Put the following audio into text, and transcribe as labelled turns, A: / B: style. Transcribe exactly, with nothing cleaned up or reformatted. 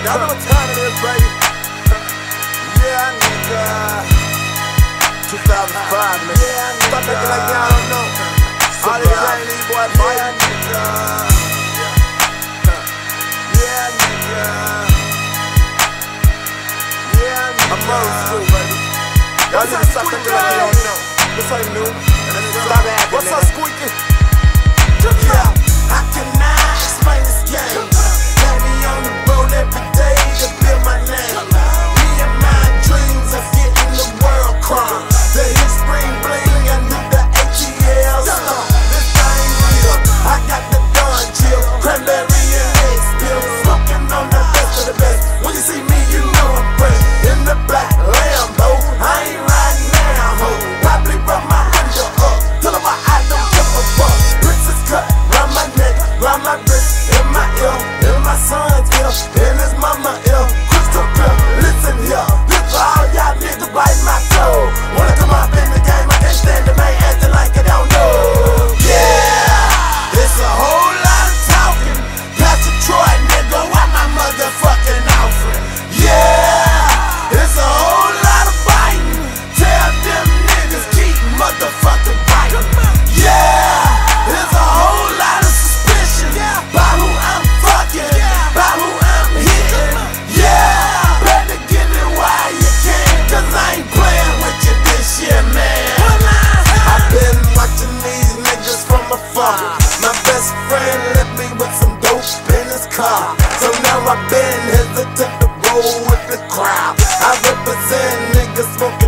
A: Y'all know what time it is, baby. Yeah, nigga. two thousand five, nigga. Yeah, nigga. Stop acting like y'all don't know. All these young these boys fighting. Yeah, nigga. Yeah, nigga. Yeah, nigga. I'm old school, baby. Y'all need to stop acting like you don't know. This ain't new. Stop acting. What's up, Squeaky? Yeah.
B: I cannot explain this game. Got me on the road every day to build my name. Me and my dreams of getting the world crowned. The hit spring bling and the A T Ls. This thing real. I got the Dawn chill, cranberry and X pill. Smoking on the best of the best. When you see me, you know I'm fresh. In the black Lambo, I ain't riding now, ho. Probably run my window up till I'm I don't give a fuck. Princess cut round my neck, round my wrist, in my ear, in my son's ear, in his mama ear. Crystal clear, listen here, this for all y'all niggas bite my toe. Wanna come up in the game, I can't stand the man acting like I don't know. Yeah, it's a whole lot of talking. Pastor Troy, nigga, why my motherfucking offering? Yeah, it's a whole lot of fighting. Tell them niggas keep motherfucking fighting. Yeah, it's a whole lot of suspicion by who I'm fucking, by who I'm hitting. Yeah, better get it while you can, cause I ain't playing with you this year, man. I've been watching these niggas from afar. My best friend left me with some dope in his car, so now I've been hesitant to roll with the crowd. I represent niggas smoking